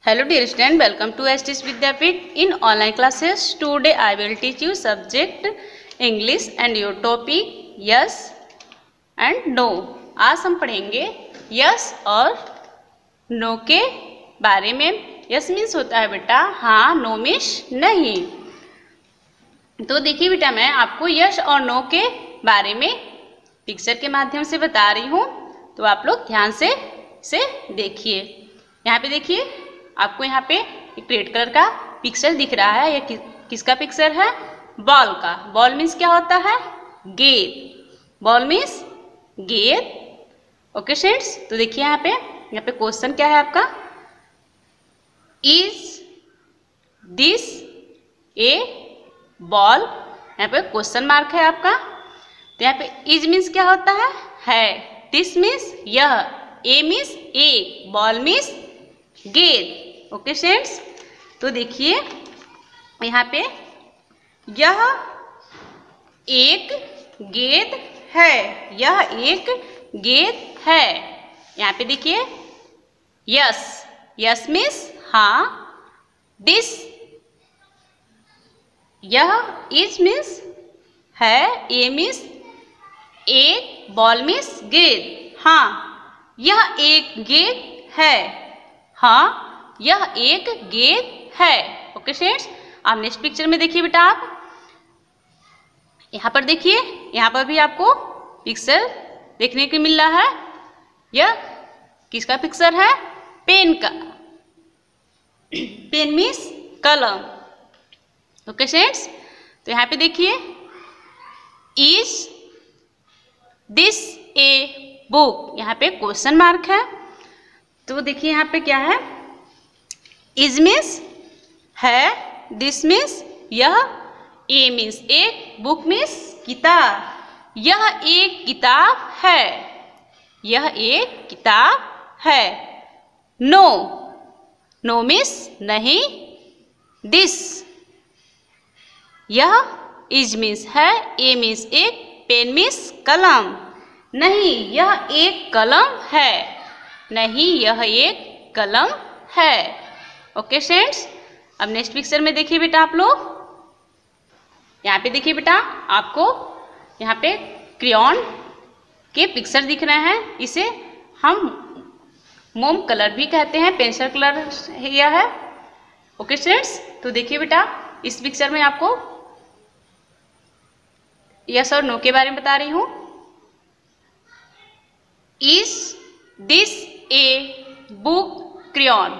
Hello dear student, welcome to STS Vidyapeeth in online classes. Today I will teach you subject English and your topic yes and no. आज हम पढ़ेंगे yes और no के बारे में. yes means होता है बेटा हाँ, no मीन्स नहीं. तो देखिए बेटा मैं आपको yes और no के बारे में पिक्चर के माध्यम से बता रही हूँ, तो आप लोग ध्यान से इसे देखिए. यहाँ पे देखिए आपको यहाँ पे एक रेड कलर का पिक्चर दिख रहा है. ये किसका पिक्चर है? बॉल का. बॉल मीन्स क्या होता है? गेंद. बॉल मीन्स गेंद. ओके स्टूडेंट्स, तो देखिए यहाँ पे क्वेश्चन क्या है आपका? Is this a ball? यहाँ पे क्वेश्चन मार्क है आपका. तो यहाँ पे इज मीन्स क्या होता है. दिस मीन्स यह. ए मीन्स एक. बॉल मीन्स गेंद. ओके स्टूडेंट्स, तो देखिए यहाँ पे यह एक गेंद है. यह एक गेंद है. यहाँ पे देखिए यस. यस मीन्स हाँ. दिस यह. इज मीन्स है. ए मीन्स एक. बॉल मीन्स गेंद. हाँ यह एक गेंद है. हाँ यह एक गेंद है. ओके स्टूडेंट्स, आप नेक्स्ट पिक्चर में देखिए बेटा. आप यहाँ पर देखिए, यहाँ पर भी आपको पिक्चर देखने को मिल रहा है. यह किसका पिक्चर है? पेन का. पेन मीन्स कलम. ओके स्टूडेंट्स, तो यहाँ पे देखिए इज दिस ए बुक? यहाँ पे क्वेश्चन मार्क है. तो देखिए यहाँ पे क्या है? इज मीन्स है. दिस मीन्स यह. ए मीन्स एक. बुक मीन्स किताब. यह एक किताब है. यह एक किताब है. नो. नो मीन्स नहीं. दिस यह. इज मीन्स है. ए मीन्स एक. पेन मीन्स कलम. नहीं यह एक कलम है. नहीं यह एक कलम है. ओके स्टूडेंट्स, अब नेक्स्ट पिक्चर में देखिए बेटा आप लोग. यहाँ पे देखिए बेटा आपको यहाँ पे क्रेयॉन के पिक्चर दिख रहे हैं. इसे हम मोम कलर भी कहते हैं. पेंसिल कलर यह है. ओके स्टूडेंट्स, तो देखिए बेटा इस पिक्चर में आपको यस और नो के बारे में बता रही हूँ. Is this a book crayon?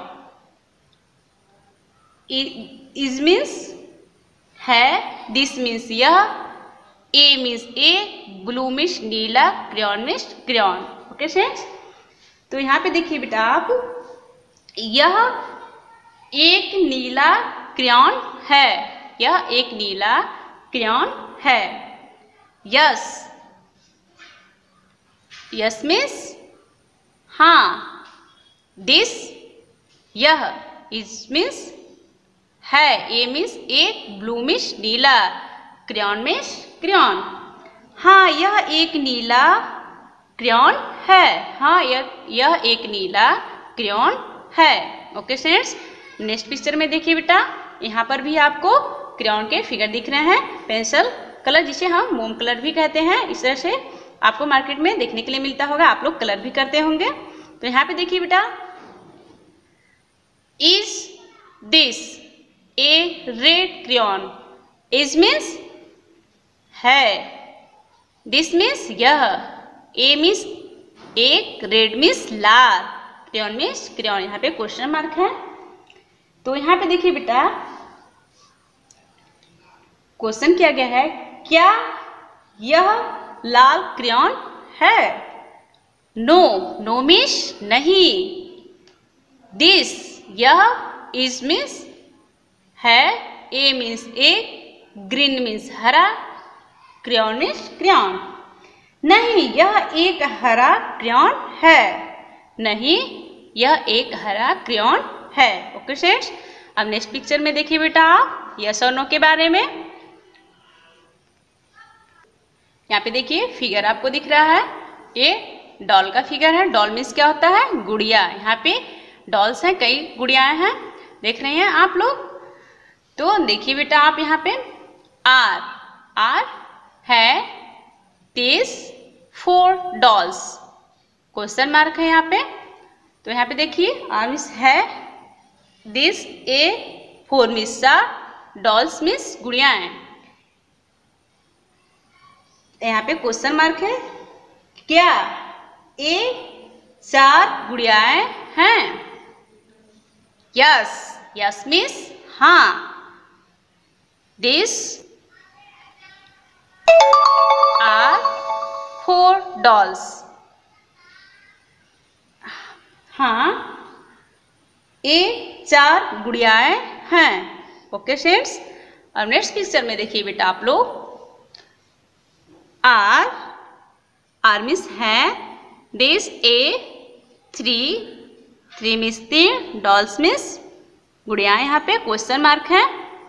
Is means है. दिस मीन्स यह. ए मीन्स ए. ब्लू मीन्स नीला. Crayon means crayon. Okay friends, तो यहाँ पे देखिए बेटा आप यह एक नीला क्रेयॉन है. यह एक नीला क्रेयॉन है. यस. यस मीन्स हाँ. दिस यह. इज मीन्स है. ए मीन्स एक. ब्लू मीन्स नीला. Crayon means crayon. हाँ यह एक नीला क्रेयॉन है. हाँ यह एक नीला क्रेयॉन है. ओके स्टूडेंट्स, नेक्स्ट पिक्चर में देखिए बेटा यहाँ पर भी आपको क्रेयॉन के फिगर दिख रहे हैं. पेंसिल कलर जिसे हम मोम कलर भी कहते हैं. इस तरह से आपको मार्केट में देखने के लिए मिलता होगा. आप लोग कलर भी करते होंगे. तो यहाँ पे देखिए बेटा is this a red crayon? Is means है. दिस मीन्स यह. ए मीन्स एक. रेड मीन्स लाल. Crayon means crayon. यहाँ पे क्वेश्चन मार्क है. तो यहाँ पे देखिए बेटा क्वेश्चन किया गया है, क्या यह लाल क्रेयॉन है? नो. नो मीन्स नहीं. दिस यह. इज मीन्स है. ए मीन्स एक. ग्रीन मीन्स हरा. Crayon means crayon. नहीं यह एक हरा क्रेयॉन है. नहीं यह एक हरा क्रेयॉन है. ओके स्टूडेंट्स, अब नेक्स्ट पिक्चर में देखिए बेटा आप यस और नो के बारे में. यहाँ पे देखिए फिगर आपको दिख रहा है. ये डॉल का फिगर है. डॉल मीन्स क्या होता है? गुड़िया. यहाँ पे डॉल्स हैं, कई गुड़ियाएं हैं, देख रहे हैं आप लोग। तो देखिए बेटा आप यहाँ पे आर है दिस 4 डॉल्स, क्वेश्चन मार्क है यहाँ पे। तो यहाँ पे देखिए आर मीन्स है, this a 4 means dolls means गुड़ियाएं, यहाँ पे क्वेश्चन मार्क है। क्या ए 4 गुड़ियाएं हैं? यस, यस मीन्स हाँ। दिस आर 4 डॉल्स, हाँ ए 4 गुड़ियाएं हैं। ओके स्टूडेंट्स, अब नेक्स्ट पिक्चर में देखिए बेटा आप लोग, आर मीन्स है, this a 3 means 3, dolls means गुड़ियाएं, यहाँ पे क्वेश्चन मार्क है।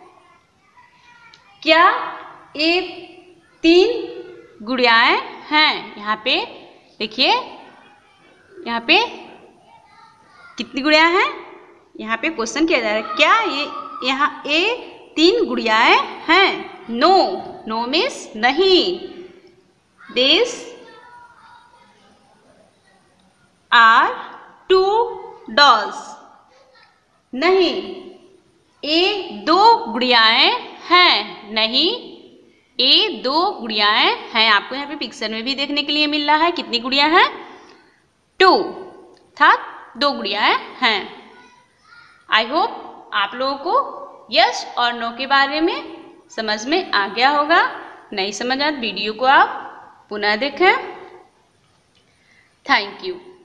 क्या ए 3 गुड़ियाएं हैं? यहाँ पे देखिए, यहाँ पे कितनी गुड़ियाएं हैं? यहाँ पे क्वेश्चन किया जा रहा है, क्या ये यहाँ ए 3 गुड़ियाएं हैं? नो, नो मीन्स नहीं। दिस आर 2 डॉल्स, नहीं ए 2 गुड़ियाएं हैं, नहीं ए 2 गुड़ियाएं हैं। आपको यहाँ पे पिक्चर में भी देखने के लिए मिल रहा है, कितनी गुड़ियां हैं? 2 था, 2 गुड़ियाएं हैं। आई होप आप लोगों को यस और नो के बारे में समझ में आ गया होगा। नहीं समझ आए वीडियो को आप पुनः देखें। Thank you.